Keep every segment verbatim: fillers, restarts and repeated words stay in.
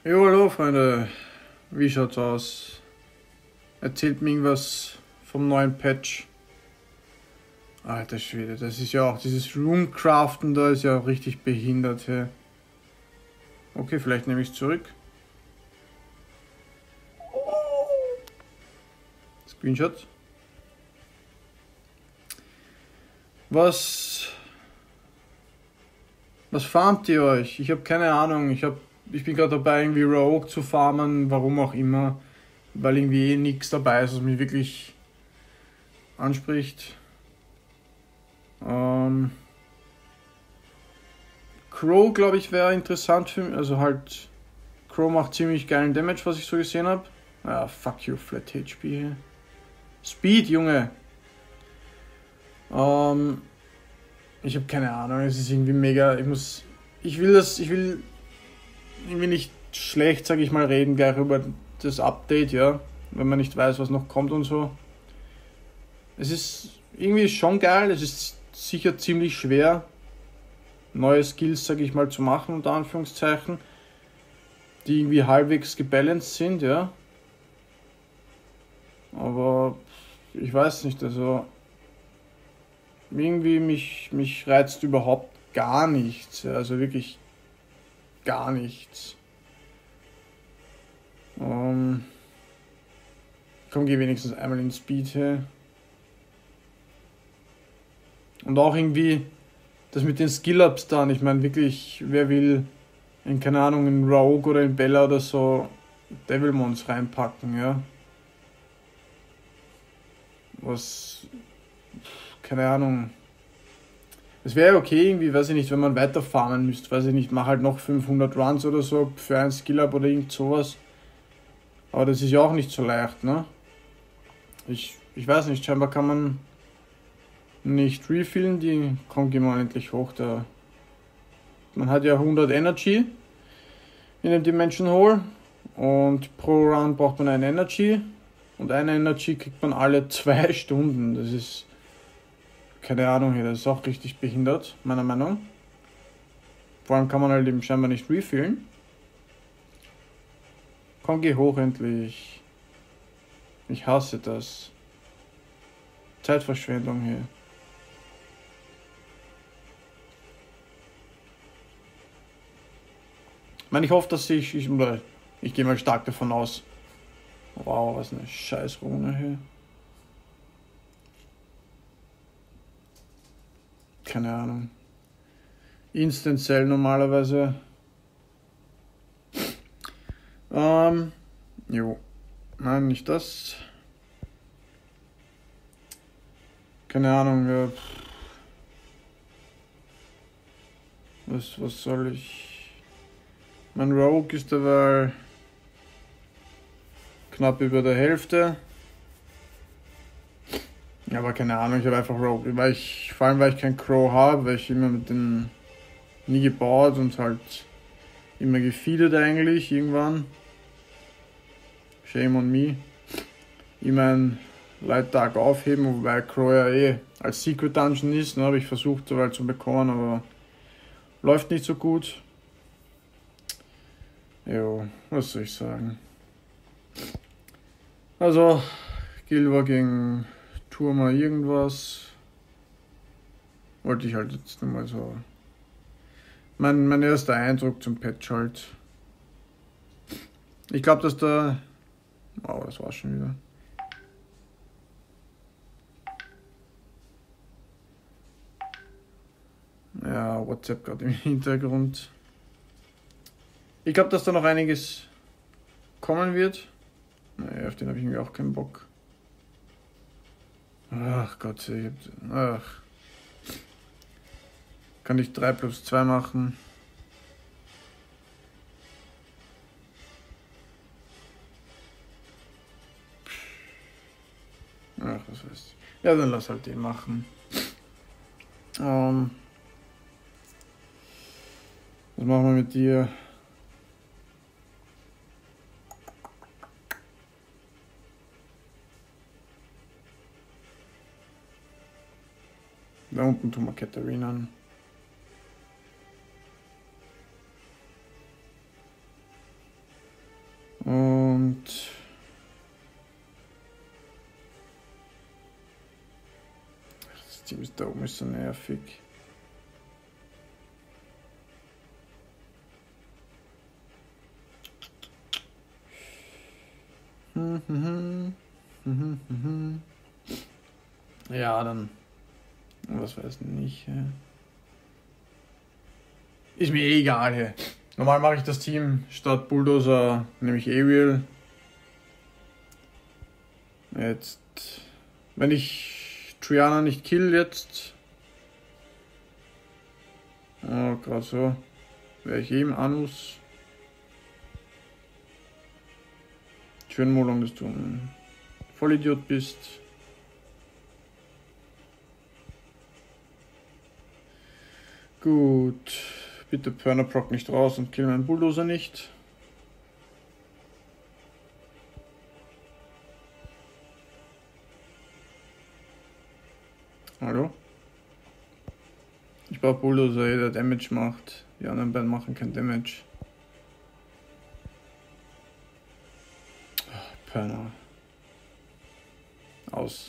Jo, hallo Freunde, wie schaut's aus? Erzählt mir irgendwas vom neuen Patch. Alter Schwede, das ist ja auch, dieses Runecraften da ist ja auch richtig behindert, hey. Okay, vielleicht nehme ich es zurück. Screenshot. Was... Was farmt ihr euch? Ich habe keine Ahnung, ich habe... Ich bin gerade dabei, irgendwie Rogue zu farmen, warum auch immer. Weil irgendwie eh nichts dabei ist, was mich wirklich anspricht. Ähm... Crow, glaube ich, wäre interessant für mich. Also halt, Crow macht ziemlich geilen Damage, was ich so gesehen habe. Ah, fuck you, Flat H P hier. Speed, Junge. Ähm, ich habe keine Ahnung, es ist irgendwie mega. Ich muss, ich will das, ich will irgendwie nicht schlecht, sage ich mal, reden gleich über das Update, ja. Wenn man nicht weiß, was noch kommt und so. Es ist irgendwie schon geil, es ist sicher ziemlich schwer, neue Skills, sage ich mal, zu machen, unter Anführungszeichen, die irgendwie halbwegs gebalanced sind, ja. Aber ich weiß nicht, also irgendwie mich, mich reizt überhaupt gar nichts, ja. Also wirklich gar nichts. Ähm, komm, geh wenigstens einmal in Speed her. Und auch irgendwie das mit den Skill-Ups dann, ich meine wirklich, wer will in, keine Ahnung, in Rogue oder in Bella oder so Devilmons reinpacken, ja. Was, keine Ahnung. Es wäre okay irgendwie, weiß ich nicht, wenn man weiter farmen müsste, weiß ich nicht, mach halt noch fünfhundert Runs oder so für ein Skill-Up oder irgend sowas. Aber das ist ja auch nicht so leicht, ne? Ich, ich weiß nicht, scheinbar kann man nicht refillen, die kommt immer endlich hoch. Da. Man hat ja hundert Energy in dem Dimension Hole und pro Run braucht man eine Energy und eine Energy kriegt man alle zwei Stunden. Das ist, keine Ahnung hier, das ist auch richtig behindert, meiner Meinung nach. Vor allem kann man halt eben scheinbar nicht refillen. Komm, geh hoch endlich. Ich hasse das. Zeitverschwendung hier. Ich meine, ich hoffe, dass ich, ich, ich gehe mal stark davon aus. Wow, was eine scheiß Rune hier. Keine Ahnung. Instant Cell normalerweise. Ähm, jo. Nein, nicht das. Keine Ahnung. Ja. Was, was soll ich... Mein Rogue ist dabei knapp über der Hälfte. Ja, aber keine Ahnung, ich habe einfach Rogue, weil ich, vor allem weil ich kein Crow habe, weil ich immer mit den nie gebaut und halt immer gefeedet eigentlich irgendwann. Shame on me. Immer einen Light Dark aufheben, wobei Crow ja eh als Secret Dungeon ist, ne, habe ich versucht soweit zu bekommen, aber läuft nicht so gut. Jo, was soll ich sagen? Also, Gilwa gegen Turma irgendwas. Wollte ich halt jetzt nur mal so. Mein, mein erster Eindruck zum Patch halt. Ich glaube, dass da. Wow, das war's schon wieder. Ja, WhatsApp gerade im Hintergrund. Ich glaube, dass da noch einiges kommen wird. Naja, auf den habe ich irgendwie auch keinen Bock. Ach Gott, ich hab, ach. Kann ich drei plus zwei machen? Ach, was weiß ich. Ja, dann lass halt den machen. Ähm, was machen wir mit dir? Da unten tun wir Katharina an. Team ist da oben ist so nervig. Ja, dann. Was weiß nicht. Ist mir eh egal. Normal mache ich das Team statt Bulldozer, nämlich Ariel. Jetzt, wenn ich Triana nicht kill jetzt, oh, gerade so, wäre ich eben Anus. Schön Molong, dass du ein Vollidiot bist. Gut, bitte Pernaproc nicht raus und kill meinen Bulldozer nicht. Hallo? Ich brauche Bulldozer, der Damage macht. Die anderen beiden machen kein Damage. Oh, Perna. Aus.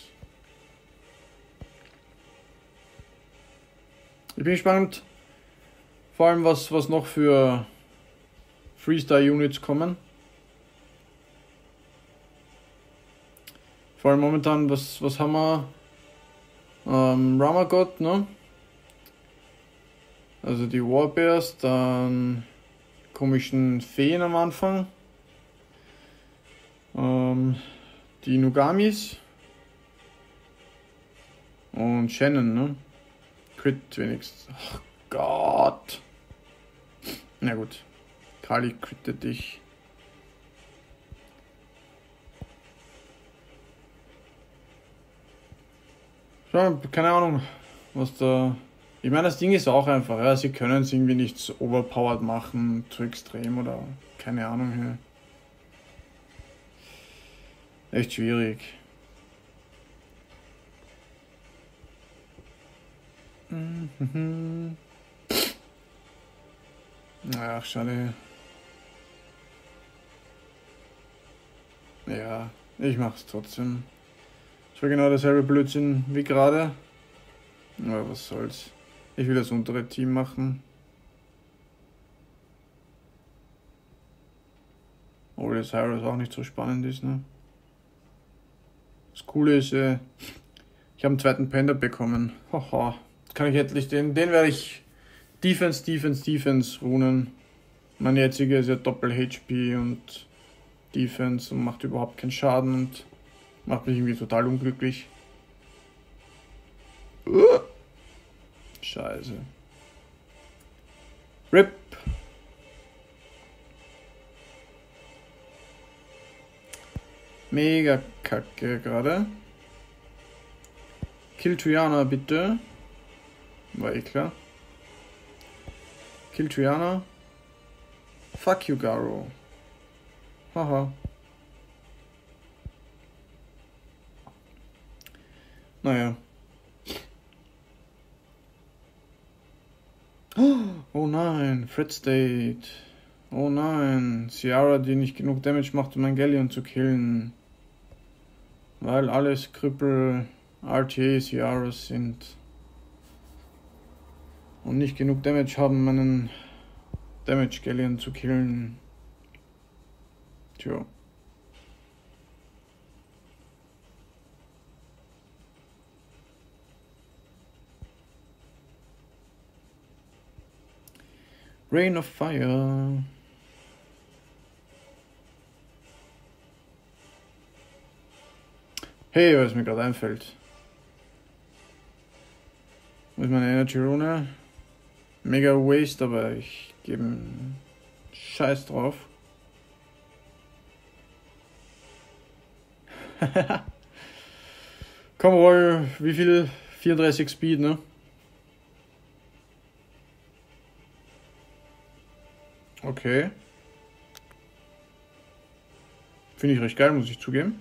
Ich bin gespannt, vor allem was, was noch für Freestyle-Units kommen. Vor allem momentan, was, was haben wir? Ähm, Ramagod, ne? Also die Warbears, dann komischen Feen am Anfang. Ähm, die Nugamis. Und Shannon, ne? Crit wenigstens. Ach Gott. Na gut. Kali crittet dich. Ja, keine Ahnung, was da. Ich meine, das Ding ist auch einfach, ja, sie können es irgendwie nicht so overpowered machen, zu extrem oder keine Ahnung. Ja. Echt schwierig. Mhm. Ach, schade. Ja, ich mach's trotzdem. Das war genau derselbe Blödsinn wie gerade. Aber was soll's. Ich will das untere Team machen. Obwohl der Cyrus auch nicht so spannend ist, ne? Das Coole ist, äh, ich habe einen zweiten Panda bekommen. Haha. Kann ich endlich den, den werde ich Defense, Defense, Defense runen. Mein jetziger ist ja Doppel H P und Defense und macht überhaupt keinen Schaden und macht mich irgendwie total unglücklich. Uh. Scheiße. R I P. Mega kacke gerade. Kill Triana bitte. War eh klar. Kill Triana. Fuck you, Garo. Haha. Naja. Oh nein, Fred State. Oh nein, Ciara, die nicht genug Damage macht, um ein Galleon zu killen. Weil alles Krüppel R T A Ciaras sind. Und nicht genug Damage haben, meinen Damage Galleon zu killen. Tja. Rain of Fire. Hey, was mir gerade einfällt. Wo ist meine Energy Rune? Mega Waste, aber ich gebe einen Scheiß drauf. Komm, Roll, wie viel? vierunddreißig Speed, ne? Okay. Finde ich recht geil, muss ich zugeben.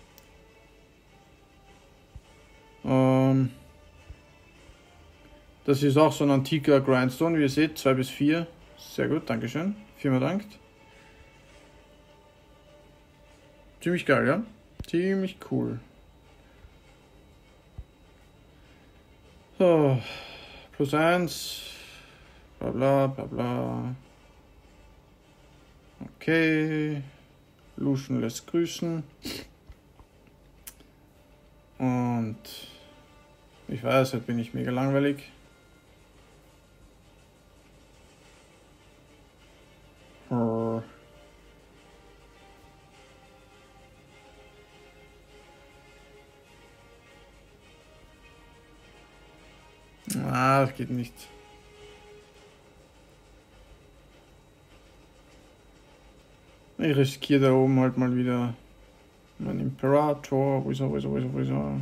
Ähm, das ist auch so ein antiker Grindstone, wie ihr seht, zwei bis vier. Sehr gut, Dankeschön. Viermal dankt. Ziemlich geil, ja? Ziemlich cool. So, plus eins. Bla bla bla bla. Okay. Lucian lässt grüßen. Und ich weiß, heute bin ich mega langweilig. Ah, das geht nicht. Ich riskiere da oben halt mal wieder mein Imperator. Wo ist er, wo ist er, wo ist er, wo ist er?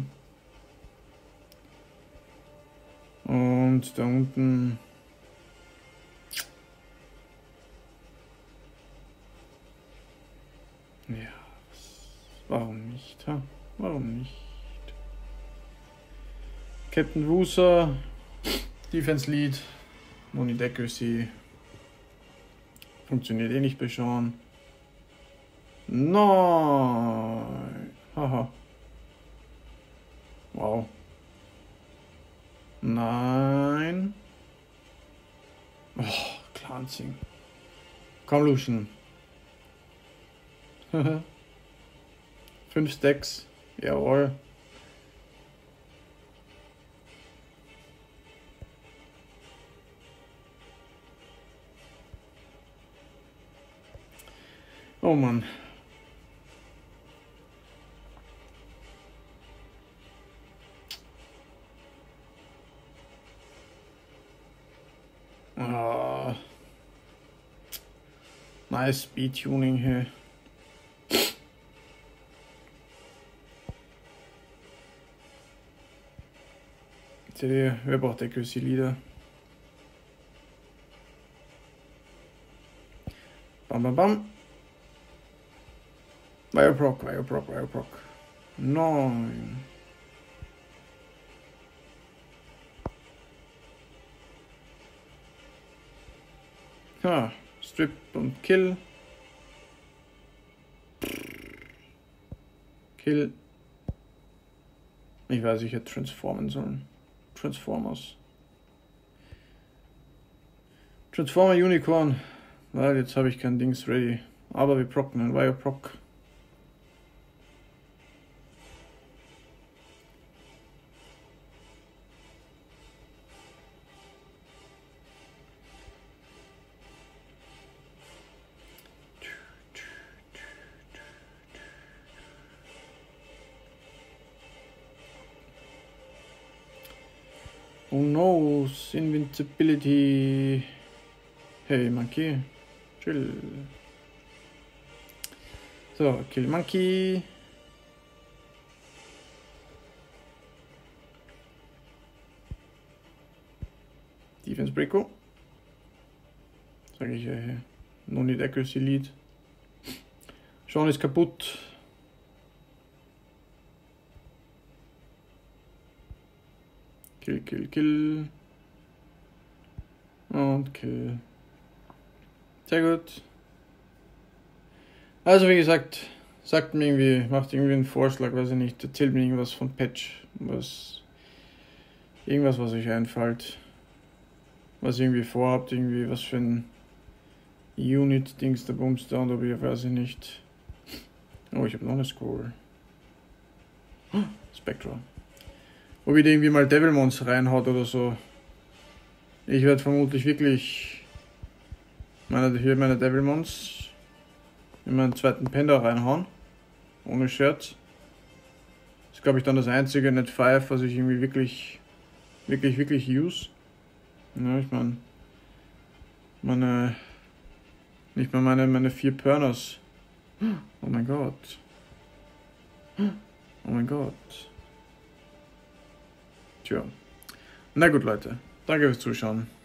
Und da unten. Ja, warum nicht? Ha? Warum nicht? Captain Wusa, Defense Lead, Moni Decusy. Funktioniert eh nicht bei Sean. Nein. Haha. Wow. Nein. Oh, Cleansing. Komm, Lucian. Fünf Stacks. Jawohl. Oh Mann. Ah. Nice Speed Tuning hier. Wer braucht der Küssi Lieder? Bam bam bam. Viroproc, Viroproc, Viroproc. Neun. Ha, Strip und Kill. Kill. Ich weiß, ich hätte transformen sollen. Transformers. Transformer Unicorn. Weil jetzt habe ich kein Dings ready. Aber wir procken einen Viroproc. Oh no, Invincibility. Hey, Monkey. Chill. So, Kill Monkey. Defense Breako. Sage ich ja hier. No need accuracy lead. Sean ist kaputt. Kill, kill, kill. Und kill. Sehr gut. Also wie gesagt, sagt mir irgendwie, macht irgendwie einen Vorschlag, weiß ich nicht, erzählt mir irgendwas von Patch, was, irgendwas, was euch einfällt, was ihr irgendwie vorhabt, irgendwie, was für ein Unit-Dings der Bums da und ob ihr, weiß ich nicht. Oh, ich habe noch eine Scroll. Spectra. Wo wieder irgendwie mal Devilmons reinhaut oder so. Ich werde vermutlich wirklich meine, hier meine Devilmons in meinen zweiten Panda reinhauen. Ohne Scherz. Das ist, glaube ich, dann das einzige Net fünf, was ich irgendwie wirklich, wirklich, wirklich use. Ja, ich meine, meine, nicht mal meine, meine vier Perners. Oh mein Gott. Oh mein Gott. Tja. Na gut, Leute. Danke fürs Zuschauen.